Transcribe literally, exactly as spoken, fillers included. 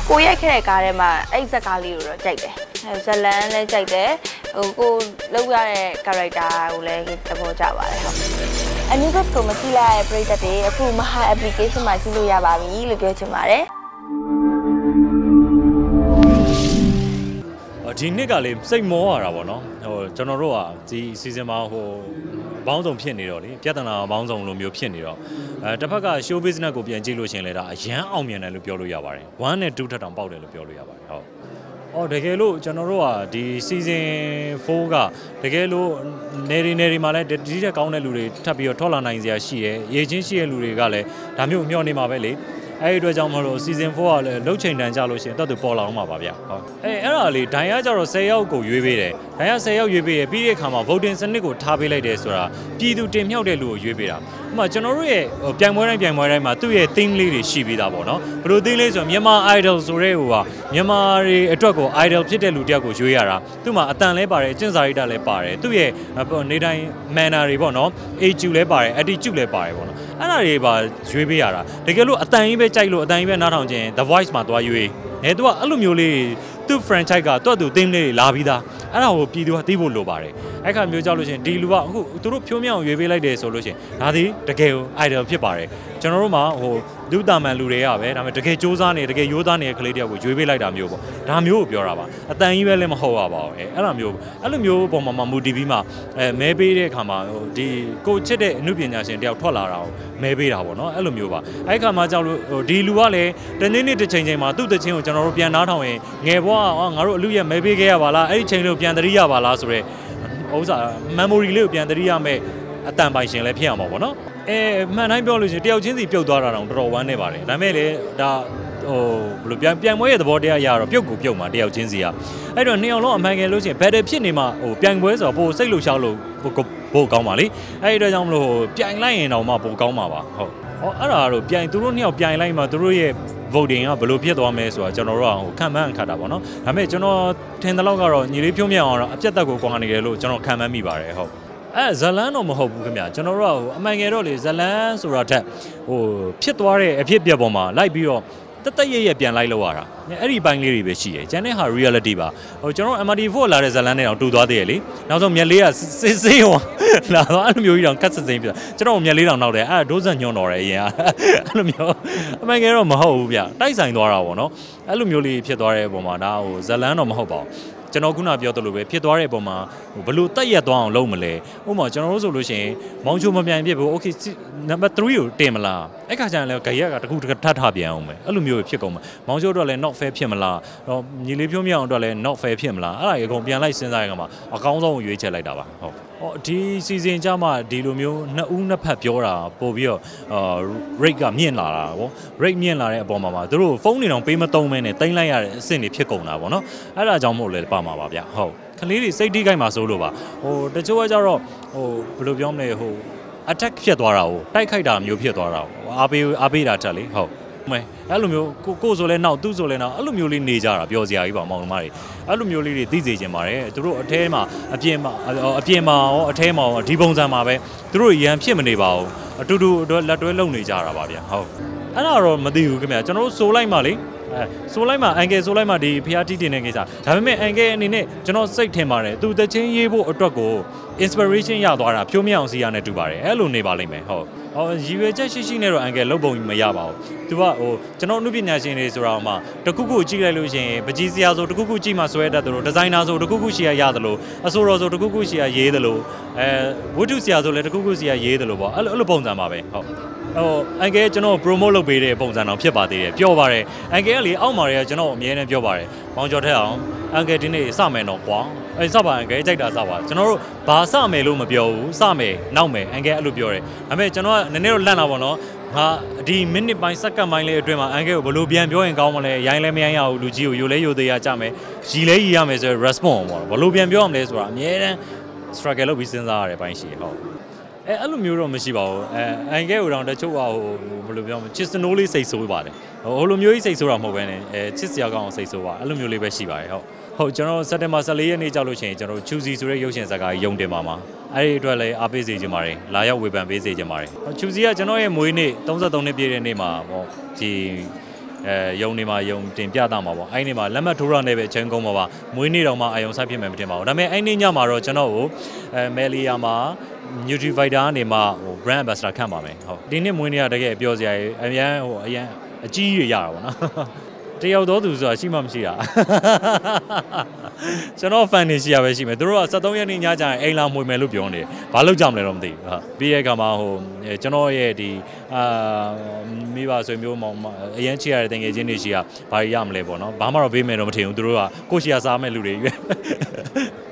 ကိုရိုက်ခဲ့တဲ့ကားထဲမှာအဲ့ဇက်ကားလေးကိုတော့ကြိုက်တယ်ဇလန်လည်းကြိုက်တယ်ဟိုကိုလောက်ရတဲ့ character ကိုလည်းသဘောကျပါတယ်ဟုတ်အနည်းဘက်ကိုမကြည့်လိုက်ရတဲ့ပရိသတ်တွေအခုမဟာ application မှာကြည့်လို့ရပါပြီလို့ပြောချင်ပါတယ်ဒီနှစ်ကလေးစိတ်မောရတာပေါ့နော်ဟိုကျွန်တော်တို့ကဒီ season မှာဟိုဘောင်းဆောင်ဖြစ်နေတော့လေပြဿနာဘောင်းဆောင်လိုမျိုးဖြစ်နေတော့အဲတစ်ဖက်က show business ကိုပြန်ကြည့်လို့ရှင်လဲဒါအရန်အောင်မြင်တယ်လို့ပြောလို့ရပါတယ်oneနဲ့twoထက်တောင်ပေါက်တယ်လို့ပြောလို့ရပါတယ်ဟုတ်အော်တကယ်လို့ကျွန်တော်တို့ကဒီ season four ကတကယ်လို့နေရီနေရီမှာလည်းဒီတက်ကောင်းတဲ့လူတွေထပ်ပြီးတော့ထွက်လာနိုင်စရာရှိတယ်ရေချင်းရှိတဲ့လူတွေကလည်းဒါမျိုးမျှော်နေမှာပဲလေအဲ့ဒီအတွက်ကြောင့်မလို့ season four ကလည်းလှုပ်ချိန်တန်းကြလို့ရှိရင်တော့သူပေါ်လာအောင်ပါဗျဟုတ်အဲအဲ့ဒါလေဒိုင်ကကျတော့tenယောက်ကိုရွေးပေးတယ်ဒိုင်ကtenယောက်ရွေးပေးတယ်ပြီးတဲ့အခါမှာ voting စနစ်ကိုထားပေးလိုက်တယ်ဆိုတာပြည်သူတင်မြှောက်တဲ့လူကိုရွေးပေးတာဥပမာကျွန်တော်တို့ရဲ့ပြိုင်ပွဲတိုင်းပြိုင်ပွဲတိုင်းမှာသူ့ရဲ့ theme လေးတွေရှိပြီးသားပေါ့နော်ဘယ်လို theme လေးဆိုတော့မြန်မာ idol ဆိုတဲ့ဟိုကမြန်မာတွေအတွက်ကို idol ဖြစ်တဲ့လူတယောက်ကိုရွေးရတာသူ့မှာအတန်လဲပါတယ်အကျင့်စာရိတ္တလဲပါတယ်သူ့ရဲ့နေတိုင်း manner တွေပေါ့နော် age လဲပါတယ် attitude လဲပါတယ်ပေါ့နော်အဲ့ဒါတွေပါရွေးပေးရတာတကယ်လို့အတန်ကြီးပဲကြိုက်လို့အတန်ကြီးပဲနားထောင်ခြင်း The Voice မှာသွားရွေးအဲသူကအဲ့လိုမျိုးလေးသူ့ franchise ကတွတ်သူ theme လေးတွေလာပြီးသားအဲ့ဒါကိုပြည်သူကသိဖို့လိုပါတယ်အဲ့ခါမျိုးကြောက်လို့ရှိရင်ဒီလူကအခုသူတို့ဖြိုးမြောင်ရွေးပေးလိုက်တယ်ဆိုလို့ရှိရင်ဒါဒီတကယ် idol ဖြစ်ပါတယ်ကျွန်တော်တို့မှာဟိုလူတာမန်လူတွေကပဲဒါပေမဲ့တကယ်စူးစမ်းနေတကယ်ရိုးသားနေတဲ့ကလေးတယောက်ကိုရွေးပေးလိုက်တာမျိုးပေါ့ဒါမျိုးကိုပြောတာပါအတန်ကြီးပဲလည်းမဟုတ်ပါဘူးအဲအဲ့လိုမျိုးအဲ့လိုမျိုးပုံမှာမူတီဗီမှာအဲမဲပေးတဲ့အခါမှာဟိုဒီကိုချစ်တဲ့အမှုပညာရှင်တယောက်ထွက်လာတာကိုမဲပေးတာပေါ့နော်အဲ့လိုမျိုးပါအဲ့ခါမှာကြောက်လို့ဟိုဒီလူကလည်းတနေ့နေ့တစ်ချိန်ချိန်မှာသူ့တချင်းကိုကျွန်တော်တို့ပြန်နားထောင်ရင်ငယ်ဘွားကငါတို့အလူရဲ့မဲပေးခဲ့ရပါလားအဲ့ဒီချိန်လေးကိုပြန်သတိရပါလားဆိုရဲဥစ္စာ memory လေးကိုပြန်သတိရမယ်အတန်ပိုင်ရှင်လည်းဖြစ်အောင်ပါပေါ့နော်အဲမှန်တိုင်းပြောလို့ရှိရင်တယောက်ချင်းစီပြုတ်သွားတာတော့တော်တော်ဝမ်းနေပါတယ်ဒါပေမဲ့လေဒါဟိုဘယ်လိုပြန်ပြန်ပွဲရဲ့သဘောတရားရတော့ပြုတ်ကိုပြုတ်မှာတယောက်ချင်းစီကအဲ့တော့နှစ်ယောက်လုံးအမှန်ကန်လို့ရှိရင် battle ဖြစ်နေမှာဟိုပြန်ပွဲဆိုတော့ပိုစိတ်လှုပ်ရှားလို့ပိုကောင်းပါလေအဲ့ဒီတော့ကြောင့်မလို့ပြိုင်လိုက်ရင်တော့မှပိုကောင်းမှာပါဟုတ်ဟောအဲ့ဒါကတော့ပြိုင်သူတို့နှစ်ယောက်ပြိုင်လိုက်မှာသူတို့ရဲ့ voting ကဘယ်လိုဖြစ်သွားမလဲဆိုတာကျွန်တော်တို့ကဟိုခံမှန်းခတ်တာပေါ့နော်ဒါပေမဲ့ကျွန်တော်ထင်တဲ့လောက်ကတော့ညီလေးဖြုံးမြောင်အောင်တော့အပြတ်တက်ကိုကွာနေတယ်လို့ကျွန်တော်ခံမှန်းမိပါတယ်ဟုတ်အဲဇလန်းတော့မဟုတ်ဘူးခင်ဗျာကျွန်တော်တို့ကဟိုအမှန်ငယ်တော့လေဇလန်းဆိုတာထက်ဟိုဖြစ်သွားတဲ့အဖြစ်ပြက်ပေါ်မှာလိုက်ပြီးတော့တတရရပြန်လိုက်လောက်ရတာအဲ့ဒီပိုင်းလေးတွေပဲရှိတယ်ကျန်တဲ့ဟာ reality ပါဟိုကျွန်တော် M R T four လာတဲ့ဇလန်းနဲ့တော့တူသွားသေးတယ်လေနောက်ဆုံးမြက်လေးကစေးစေးဟောလာတော့အဲ့လိုမျိုးကြီးတော့ကတ်စစိမ့်ပြကျွန်တော်မြက်လေးတောင်နောက်တယ်အဲ့ဒါဒိုးစံညွန်တော်တယ်အရင်ကအဲ့လိုမျိုးအမှန်ငယ်တော့မဟုတ်ဘူးဗျတိုက်ဆိုင်သွားတာပေါ့နော်အဲ့လိုမျိုးလေးဖြစ်သွားတဲ့ပုံမှာဒါဟိုဇလန်းတော့မဟုတ်ပါဘူးကျွန်တော်ခုနပြောသလိုပဲဖြစ်သွားတဲ့အပေါ်မှာဘလို့တက်ရက်သွားအောင်လုပ်မလဲဥပမာကျွန်တော်တို့ဆိုလို့ရှိရင်မောင်ချိုမပြန်ပြစ်ဘူး okay number three ကိုတင်မလားအဲ့ခါကျရင်လည်းဂရက်ကတခုထပ်ထပြန်အောင်မယ်အဲ့လိုမျိုးဖြစ်ကုန်မှာမောင်ချိုအတွက်လည်း not fair ဖြစ်မလားတော့ညီလေးဖြိုးမြောင်အတွက်လည်း not fair ဖြစ်မလားအဲ့ဒါကြီးအကုန်ပြန်လိုက်စဉ်းစားရမှာအကောင်းဆုံးရွေးချယ်လိုက်တာပါဟုတ်ဟောဒီ season ကြမှာဒီလိုမျိုးနှစ်ဦးနှစ်ဖက်ပြောတာပို့ပြီးတော့အာ rate ကမြင့်လာတာဗော rate မြင့်လာတဲ့အပေါ်မှာမှာသူတို့ဖုန်းတွေတောင်ပေးမသုံးမဲနဲ့တင်လိုက်ရတဲ့အဆင့်တွေဖြစ်ကုန်တာဗောနော်အဲ့ဒါကြောင့်မို့လဲပါမှာပါဗျဟုတ်ကလေးတွေစိတ်ထိခိုက်မှာစိုးလို့ပါဟိုတချို့ကကြတော့ဟိုဘယ်လိုပြောမလဲဟို attack ဖြစ်သွားတာကိုတိုက်ခိုက်တာမျိုးဖြစ်သွားတာကိုအားပေးအားပေးတာတက်လေဟုတ်မဲအဲ့လိုမျိုးကိုကိုဆိုလဲနောက်သူ့ဆိုလဲနောက်အဲ့လိုမျိုးလေးနေကြတာပြောစရာကြီးပါမောင်နှမတွေအဲ့လိုမျိုးလေးတွေသိစေချင်ပါတယ်သူတို့အထဲမှာအပြင်မှာအပြင်မှာရောအထဲမှာရောဒီပုံစံမှာပဲသူတို့ရန်ဖြစ်မနေပါဘူးအတူတူလက်တွဲလုံနေကြတာပါဗျဟုတ်အဲ့ဒါတော့မသိဘူးခင်ဗျကျွန်တော်တို့ဆိုလိုက်မှလေအဲဆိုလိုက်မှအန်ကယ်ဆိုလိုက်မှဒီဖျားတီးတင်တဲ့ကိစ္စဒါပေမဲ့အန်ကယ်အနေနဲ့ကျွန်တော်စိတ်ထင်ပါတယ်သူတချင်းရေးဖို့အတွက်ကို inspiration ရသွားတာဖြိုးမြောင်စီရနဲ့တူပါတယ်အဲ့လိုနေပါလိမ့်မယ်ဟုတ်ဟောရည်ရွယ်ချက်ရှိရှိနဲ့တော့အန်ကယ်လုပ်ပုံမရပါဘူးသူကဟိုကျွန်တော်အမှုပညာရှင်တွေဆိုတာမှတခုခုကြည့်လိုက်လို့ရှိရင်ပကြီးစရာဆိုတခုခုကြည့်မှဆွဲတတ်တယ်လို့ဒီဇိုင်နာဆိုတခုခုရှိရရတယ်လို့အဆိုတော်ဆိုတခုခုရှိရရေးတယ်လို့အဲဝတ္ထုဆရာဆိုလည်းတခုခုရှိရရေးတယ်လို့ပေါ့အဲ့လိုအဲ့လိုပုံစံပါပဲဟုတ်ဟိုအန်ကယ်ကျွန်တော် promote လုပ်ပေးတဲ့ပုံစံတော့ဖြစ်ပါသေးတယ်ပြောပါတယ်အန်ကယ်ကလေအောက်မှာတွေကကျွန်တော်အမြဲတမ်းပြောပါတယ်မောင်ကျော်ထက်အောင်အန်ကယ်ဒီနေ့စမယ်တော့ကွာအဲစပါအန်ကယ်ကြိုက်တာစပါကျွန်တော်တို့ဘာစမယ်လို့မပြောဘူးစမယ်နောက်မယ်အန်ကယ်အဲ့လိုပြောတယ်ဒါပေမဲ့ကျွန်တော်ကနည်းနည်းတော့လန့်လာပါတော့ငါဒီ minute ပိုင်း second ပိုင်းလေးအတွင်းမှာအန်ကယ်ကိုဘယ်လိုပြန်ပြောရင်ကောင်းမလဲရိုင်းလဲမရိုင်းရဘူးလူကြီးကိုယိုလဲယိုသေးရကြမယ်ရီလဲရီရမယ်ဆိုရယ် response ပေါ့ဘယ်လိုပြန်ပြောရမလဲဆိုတာအမြဲတမ်း struggle လုပ်ပြီးစဉ်းစားရတဲ့ပိုင်းရှိဟုတ်အဲအဲ့လိုမျိုးတော့မရှိပါဘူးအဲအန်ကဲကိုတော့တချို့ကဟိုဘယ်လိုပြောမလဲချစ်စနိုးလေးစိတ်ဆိုးပါတယ်ဟိုလိုမျိုးကြီးစိတ်ဆိုးတာမဟုတ်ဘဲနဲ့အဲချစ်စရာကောင်းအောင်စိတ်ဆိုးပါအဲ့လိုမျိုးလေးပဲရှိပါတယ်ဟုတ်ဟုတ်ကျွန်တော်စက်တင်ဘာfourteenရက်နေ့ကြောက်လို့ရှိရင်ကျွန်တော် choosy ဆိုတဲ့ရုပ်ရှင်ဇာတ်ကားရုံတင်ပါမှာအဲ့ဒီအတွက်လည်းအားပေးစေချင်ပါတယ်လာရောက်ဝေဖန်ပေးစေချင်ပါတယ် choosy ကကျွန်တော်ရဲ့မွေးနေ့thirty-threeနှစ်ပြည့်တဲ့နေ့မှာဟောဒီအဲယုံနေမှာယုံတင်ပြတာမှာပေါ့အဲ့ဒီမှာလက်မှတ်ထိုးရနေပဲအချင်းကုန်းမှာပါမွေးနေ့တော့မှအယုံဆိုင်ဖြစ်မယ်မတင်ပါဘူးဒါပေမဲ့အဲ့ဒီညမှာတော့ကျွန်တော်ကိုအဲမယ်လီယာမှာ Nutrifighter ကနေမှဟို brand ambassador ခန့်ပါမယ်ဟုတ်ဒီနေ့မွေးနေ့ကတကယ်ပြောစရာကြီးအရင်ဟိုအရင်အကြီးကြီးရတာပေါ့နော်တယောက်တော့သူဆိုတာရှိမှမရှိတာကျွန်တော် fan နေရှိရပဲရှိမယ်သူတို့ကseventeenရက်နေ့ညကျရင်အိမ်လာမှွေမယ်လို့ပြောနေတယ်ဘာလို့ကြောက်မလဲတော့မသိဘူးဟုတ်ပြီးရဲ့အခါမှာဟိုကျွန်တော်ရဲ့ဒီအာမိဘဆွေမျိုးမောင်အရင်ချစ်ရတဲ့တငယ်ချင်းတွေရှိကဘာရရမလဲပေါ့နော်ဘာမှတော့ပေးမယ်တော့မထင်ဘူးသူတို့ကကိုရှိရစားမဲ့လူတွေရွေး